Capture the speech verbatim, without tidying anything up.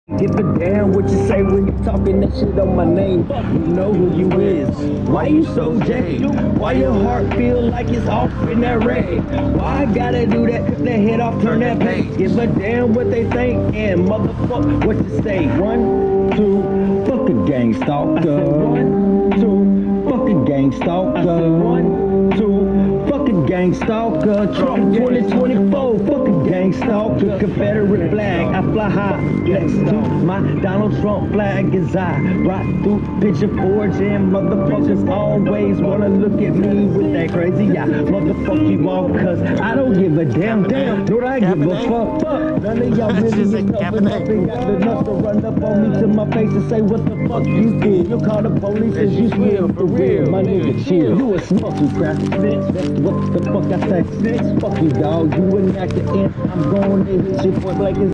Give a damn what you say when you talking that shit on my name. You know who you is. Why you so jacked? Why your heart feel like it's off in that rag? Why I gotta do that? Cut that head off, turn that page. Give a damn what they think and motherfuck what you say. One, two, fuck a gang stalker. I said one, two, fuck a gang stalker. I said one, two, fuck a gang stalker. Trump twenty twenty-four, fuck a gang stalker. Confederate flag, I fly high next to my Donald Trump flag as I ride through picture forge and motherfuckers always wanna look at me with that crazy eye. Motherfuck you all, cause I don't give a damn, damn, do I give a fuck, fuck. None of y'all really is nothing up and got enough to run up on me to my face and say what the fuck you did. You call the police as you swear for real, my nigga chill. You a smoky crap bitch, that's what the fuck I say. Bitch, fuck you dog, you an actor and I'm going to hit you point blank.